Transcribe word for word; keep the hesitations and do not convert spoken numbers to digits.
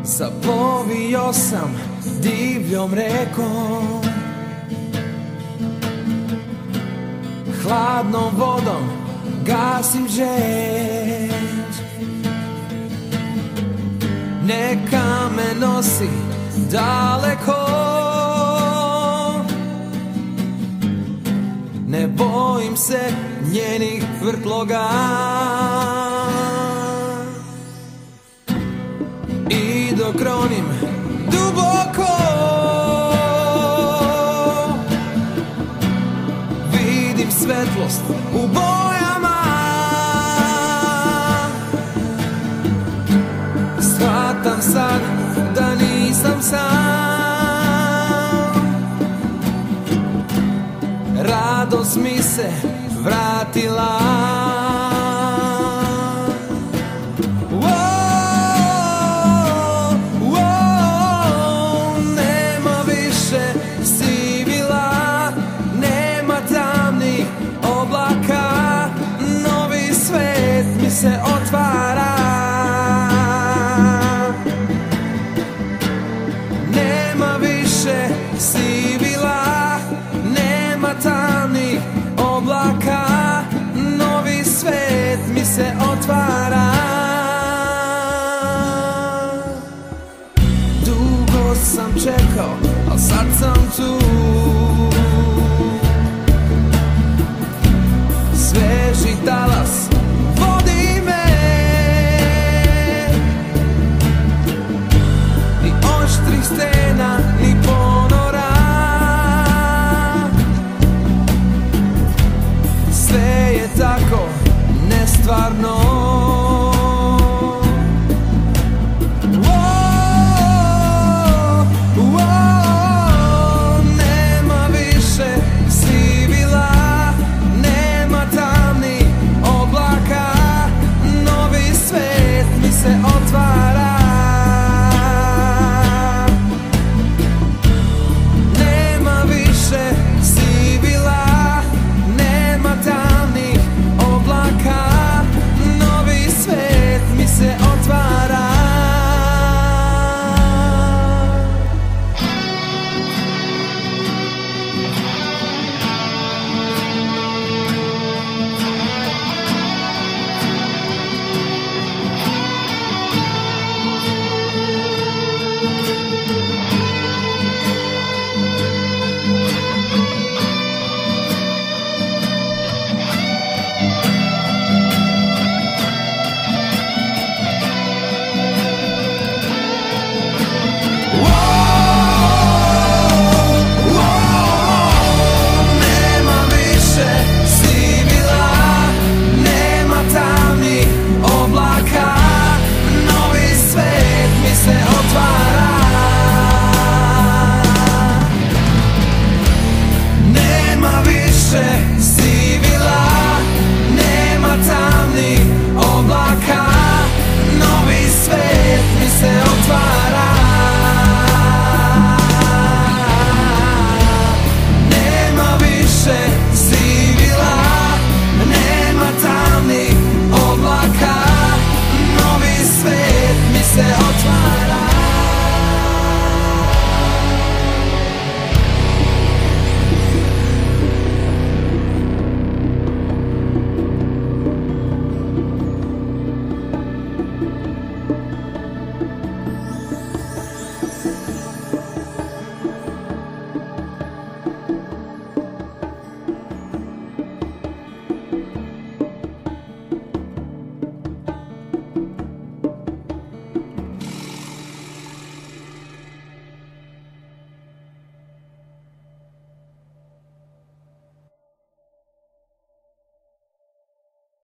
Zaplovio sam divljom rekom, hladnom vodom gasim žeđ. Neka me nosi daleko, ne bojim se njenih vrtloga. I dok ronim duboko, vidim svetlost u bojama. Shvatam sad da nisam sam, radost mi se vratila. Se otvara, nema više sivila, nema tamnih oblaka, novi svet mi se otvara. Dugo sam čekao, al sad sam tu.